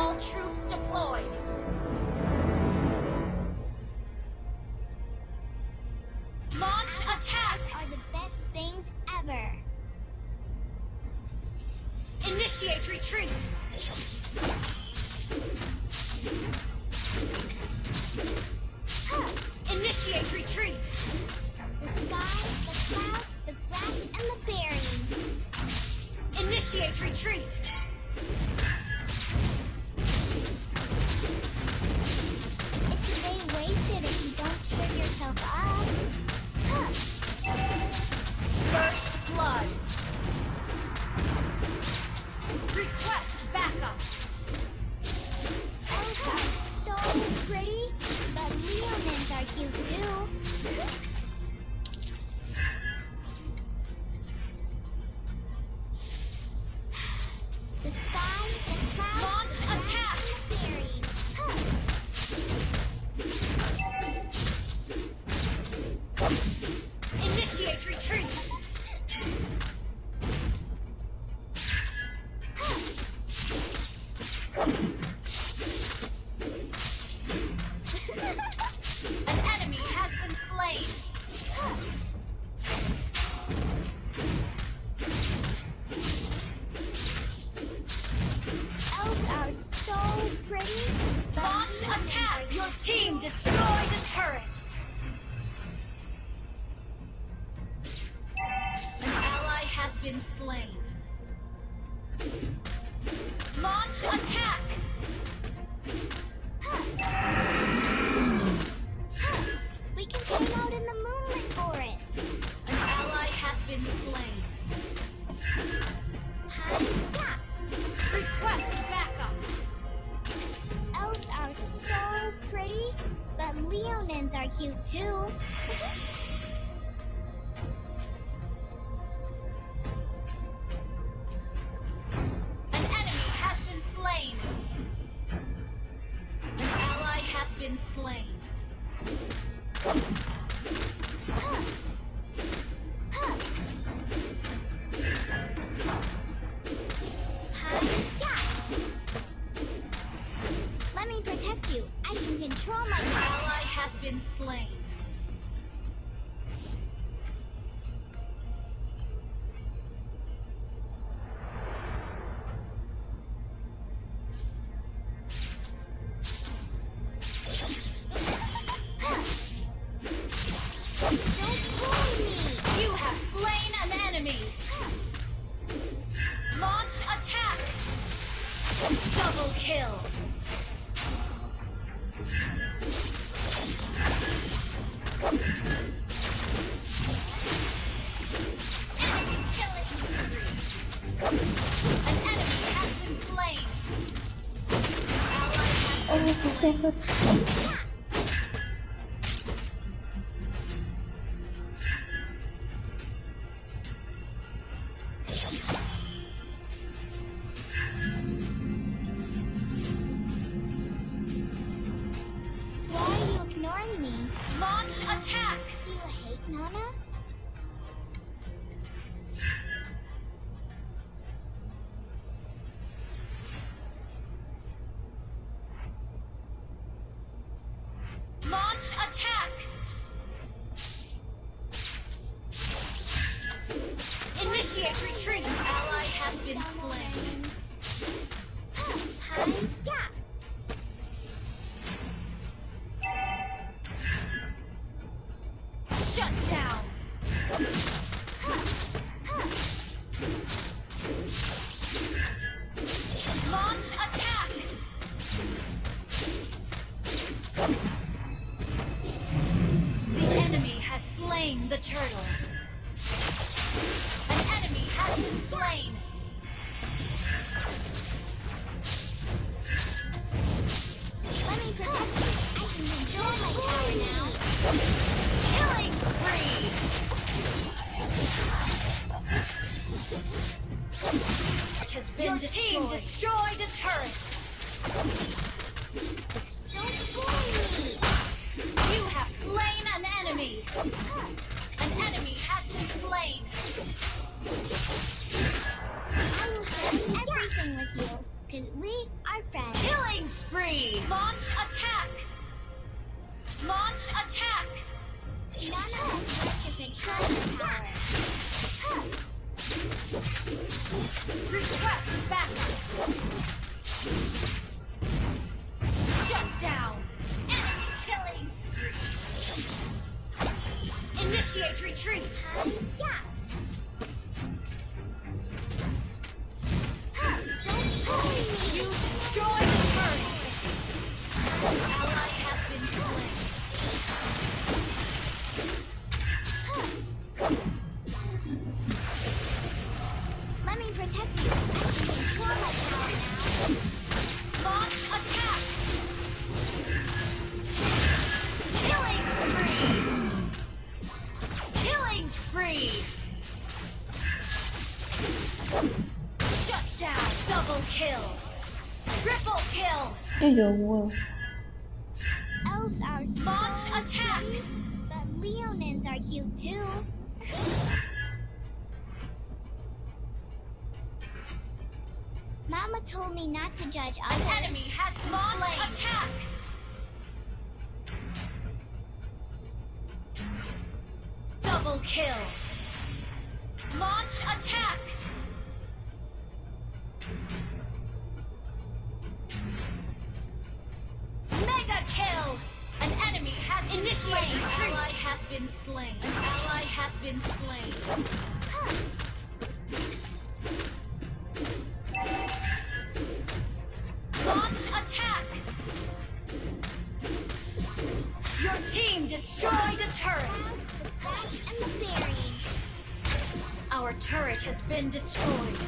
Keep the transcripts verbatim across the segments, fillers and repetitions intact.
All troops deployed. Launch attack! Are the best things ever. Initiate retreat! Initiate retreat! The sky, the clouds, the grass, and the berries. Initiate retreat! It's a day wasted if you don't cheer yourself up. Huh. First blood! Request backup! Elsa are so pretty, but Leonins are cute too. The sky, the clouds, Launch the grass, attack! and the berries. Huh. Initiate retreat! An enemy has been slain! Elves are so pretty, but Launch Leonins attack! are Your cute team too. destroyed a turret! An ally has been slain. Launch attack! We can hang out in the moonlit forest. An ally has been slain. Hi, yeah. Request backup! Elves are so pretty, but Leonins are cute too. An enemy has been slain. An ally has been slain. Huh. Huh. Hi, yeah. Let me protect you. I can control my An power. ally has been slain. Don't bully me. You have slain an enemy. Launch attack! Double kill! Enemy killing spree. An enemy has been slain. Ally has Oh, the shepherd. Why are you ignoring me? launch attack! Do you hate Nana? Launch attack! Initiate retreat! Ally has been slain. Hi, yeah. Shut down! Launch attack! The enemy has slain the turtle. An enemy has been slain. Let me protect you. I can control my power now. Killing spree! It has been Your destroyed. Team destroyed a turret. Don't bully me. You have slain an enemy. An enemy has been slain. I will share everything with you, because we are our friend. Killing spree! Launch attack! Launch attack! None of us worship treasure power. Request backup! Shut down! Enemy killing spree! Initiate retreat! Yeah. You destroyed the turret! An ally has been slain. Let me protect you. I can control my power now. Launch attack! Killing spree! Killing spree! Shut down! Double kill! Triple kill! 这有我 Elves are so Launch attack! pretty, but Leonins are cute too. Mama told me not to judge An others. enemy has been Launch slain. Attack! Double kill! Launch attack! Mega kill! An enemy has been Initiate slain. Retreat. An ally has been slain. An ally has been slain. Launch attack! Your team destroyed a turret! The bat and the berry. Our turret has been destroyed.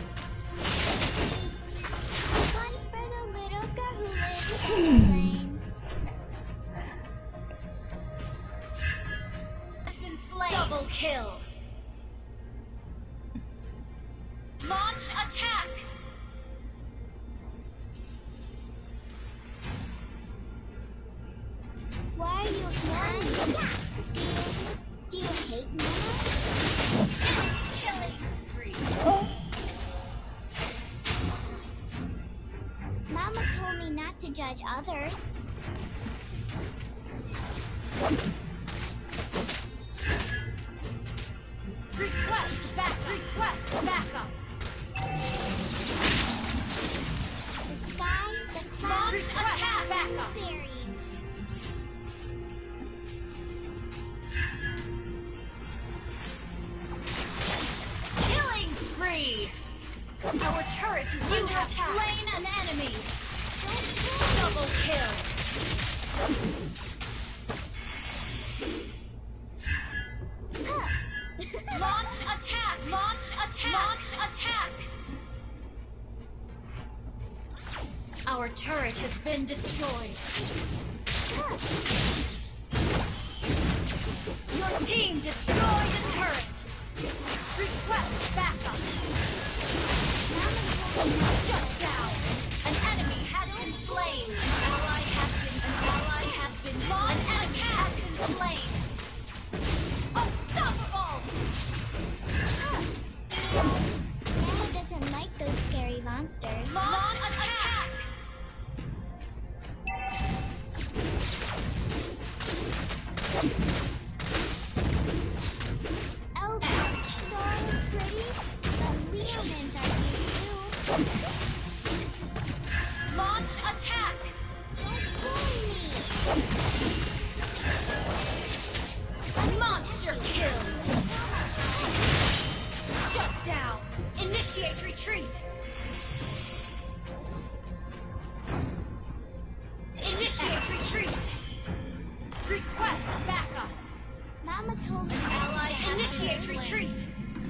One for the little girl who lives in the lane. Has been slain. Double kill. Launch attack! Why are you ignoring me? Do you hate me? Killing spree. Mama told me not to judge others. Request back. Request backup. The sky, the clouds, Launch the attack. and Backup. the fairies. Killing spree. Our turret is you under have attack. Slain an enemy. Double kill. Launch attack. Launch attack. Launch attack. Our turret has been destroyed. Your team destroyed a turret. Request backup. Shut down. An enemy has been slain. An ally has been. An ally has been. An enemy has been slain. Unstoppable. Nana doesn't like those scary monsters. Launch attack. Elves are so pretty, but Leonins are cute too. Launch attack. Don't bully me. Monster kill. Shut down. Initiate retreat. Initiate retreat. Request backup. Mama told me Ally initiate retreat.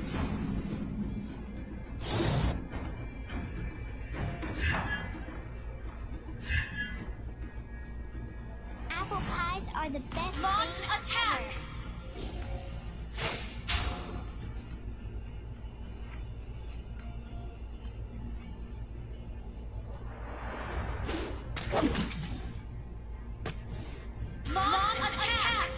apple pies are the best Launch thing attack. ever. Launch attack.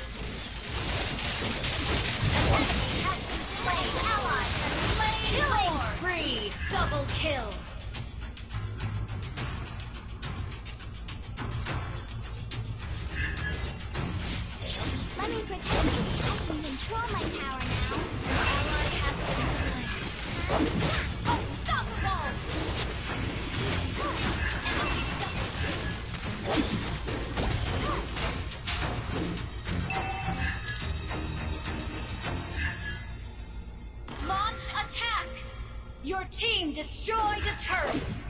An enemy has been slain. Ally has slain. Killing spree. Double kill. me protect you. I can control my power now. An ally has been slain. Unstoppable! Enemy double kill. Launch attack! Your team destroyed a turret!